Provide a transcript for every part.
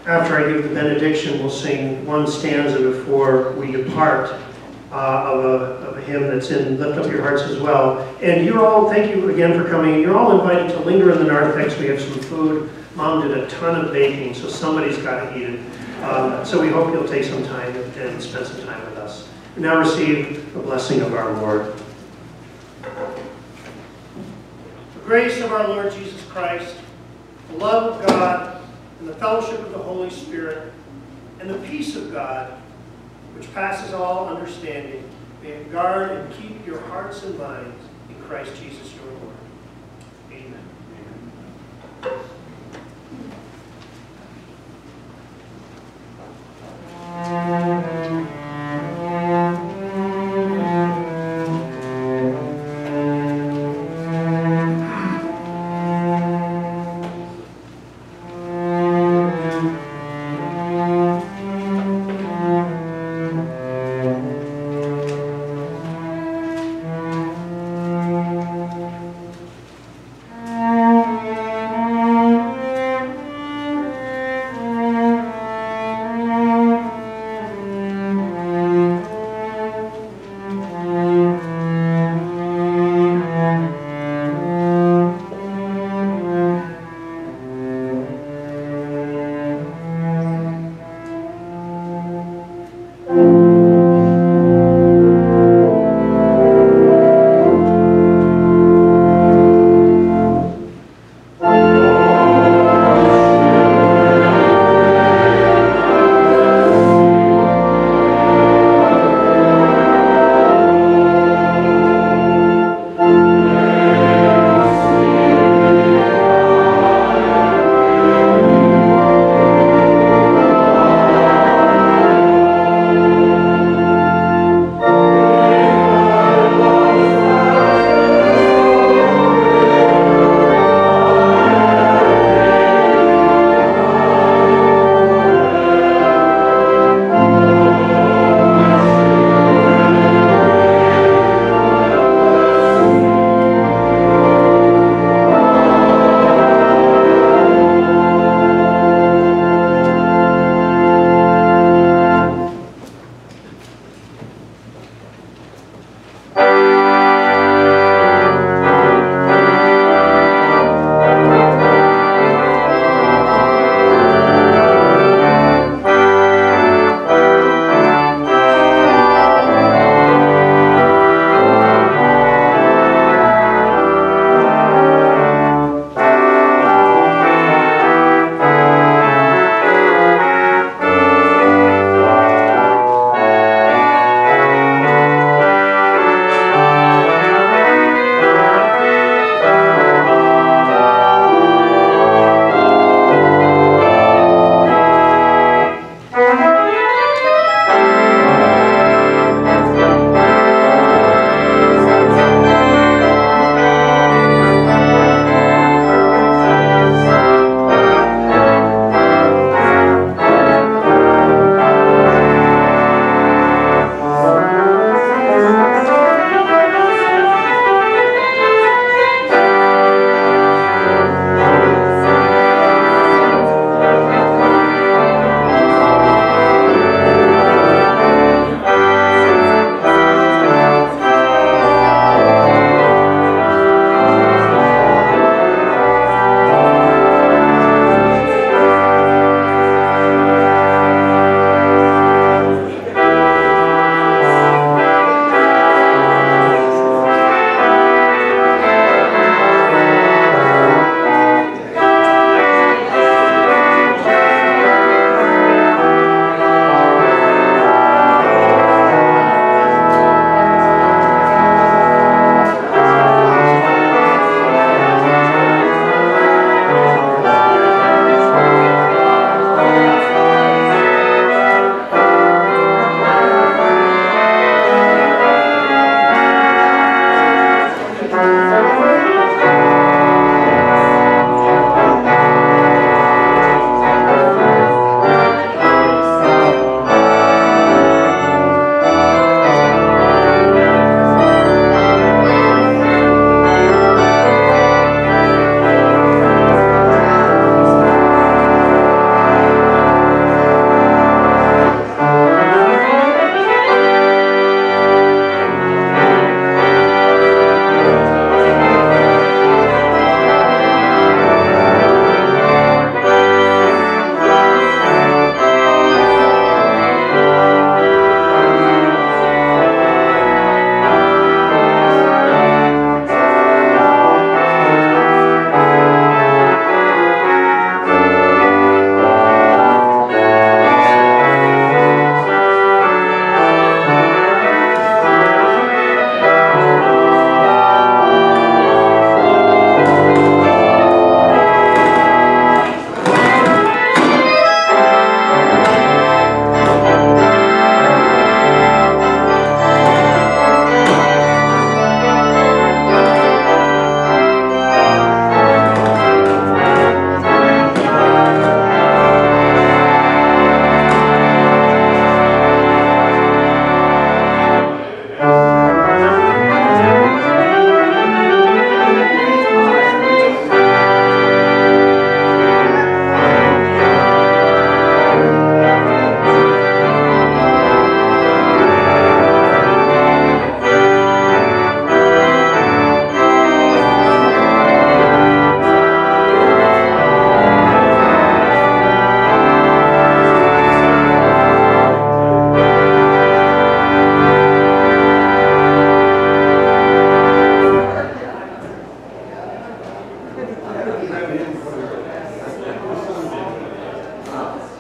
after I give the benediction, we'll sing one stanza before we depart of a hymn that's in Lift Up Your Hearts as well. And you're all, thank you again for coming. You're all invited to linger in the narthex. We have some food. Mom did a ton of baking, so somebody's got to eat it. So we hope you'll take some time and spend some time with us. We now receive the blessing of our Lord. The grace of our Lord Jesus Christ, the love of God, and the fellowship of the Holy Spirit, and the peace of God, which passes all understanding, may it guard and keep your hearts and minds in Christ Jesus your Lord. Amen.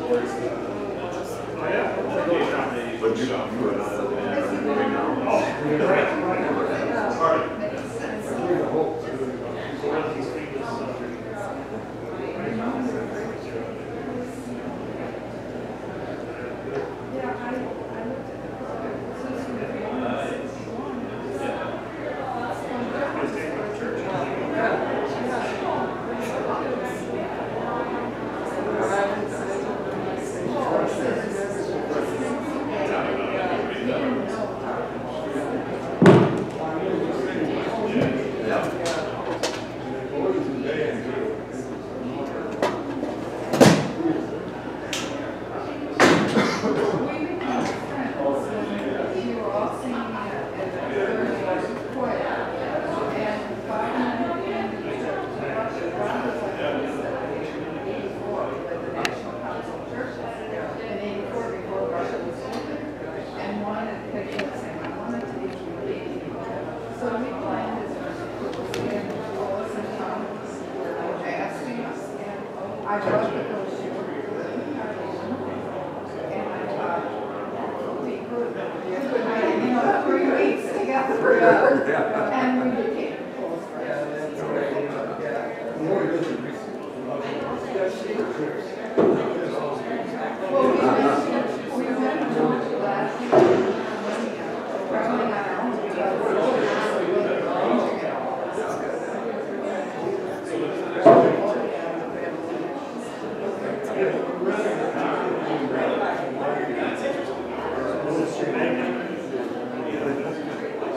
But you were not right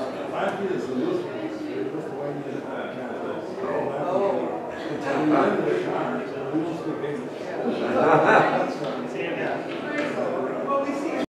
Oh.